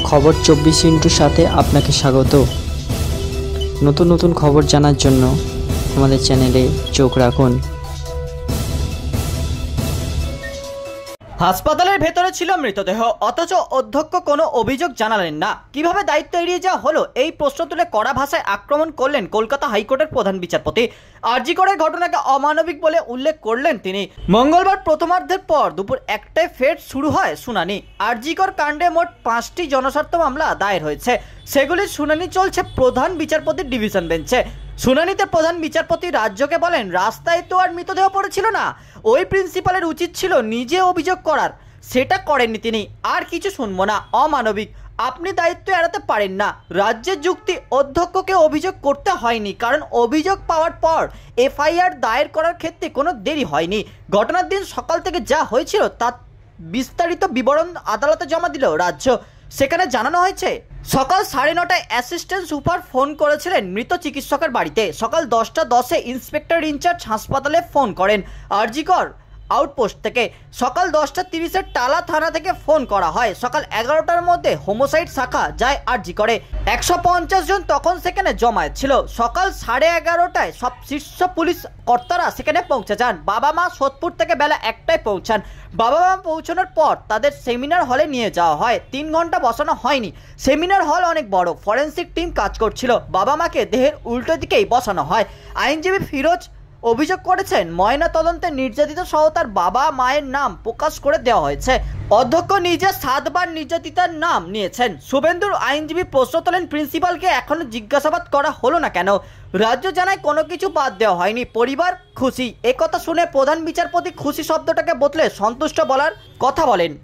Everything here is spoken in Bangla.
খবর 24 সাথে আপনাকে স্বাগত। নতুন নতুন খবর জানার জন্য আমাদের চ্যানেলে চোখ রাখুন। হাসপাতালের ভেতরে ছিল মৃতদেহ, অথচ অধ্যক্ষ কোনো অভিযোগ জানালেন না। কিভাবে দায়িত্ব এড়িয়ে যাওয়া হলো, এই প্রশ্ন তুলে কড়া ভাষায় আক্রমণ করলেন কলকাতা হাইকোর্টের প্রধান বিচারপতি। আরজি করের ঘটনাকে অমানবিক বলে উল্লেখ করলেন তিনি। মঙ্গলবার প্রথমার্ধের পর দুপুর 1টায় ফের শুরু হয় শুনানি। আরজি কর কাণ্ডে মোট 5টি জনস্বার্থ মামলা দায়ের হয়েছে। সেগুলির শুনানি চলছে প্রধান বিচারপতির ডিভিশন বেঞ্চে। শুনানিতে প্রধান বিচারপতি রাজ্যকে বলেন, রাস্তায় তো আর মৃতদেহ পড়েছিল না, ওই প্রিন্সিপালের উচিত ছিল নিজে অভিযোগ করার, সেটা করেননি তিনি। আর কিছু শুনবো না, অমানবিক, আপনি দায়িত্ব এড়াতে পারেন না। রাজ্যের যুক্তি, অধ্যক্ষকে অভিযোগ করতে হয়নি, কারণ অভিযোগ পাওয়ার পর এফআইআর দায়ের করার ক্ষেত্রে কোনো দেরি হয়নি। ঘটনার দিন সকাল থেকে যা হয়েছিল তার বিস্তারিত বিবরণ আদালতে জমা দিল রাজ্য। সেখানে জানানো হয়েছে, সকাল 9:30টায় অ্যাসিস্ট্যান্ট সুপার ফোন করেছিলেন মৃত চিকিৎসকের বাড়িতে। সকাল 10টা 10-এ ইন্সপেক্টর ইনচার্জ হাসপাতালে ফোন করেন আরজি কর আউটপোস্ট থেকে। সকাল 10টা 30-এ টালা থানা থেকে ফোন করা হয়। সকাল 11টার মধ্যে হোমোসাইড শাখা যায় আরজি করে। 150 জন তখন সেখানে জমায়েত ছিল। সকাল 11:30টায় সব শীর্ষ পুলিশ কর্তারা সেখানে পৌঁছে যান। বাবা মা সোদপুর থেকে বেলা 1টায় পৌঁছান। বাবা মা পৌঁছানোর পর তাদের সেমিনার হলে নিয়ে যাওয়া হয়। 3 ঘন্টা বসানো হয়নি, সেমিনার হল অনেক বড়, ফরেন্সিক টিম কাজ করছিল। বাবা মাকে দেহের উল্টো দিকেই বসানো হয়। আইনজীবী ফিরোজ অভিযোগ করেছেন, ময়না তদন্তে নির্যাতিত সহ তার বাবা মায়ের নাম প্রকাশ করে দেওয়া হয়েছে। অধ্যক্ষ নিজে 7 বার নির্যাতিতার নাম নিয়েছেন। শুভেন্দুর আইনজীবী প্রশ্ন তোলেন, প্রিন্সিপালকে এখনো জিজ্ঞাসাবাদ করা হলো না কেন? রাজ্য জানায় কোনো কিছু বাদ দেওয়া হয়নি, পরিবার খুশি। একথা শুনে প্রধান বিচারপতি খুশি শব্দটাকে বদলে সন্তুষ্ট বলার কথা বলেন।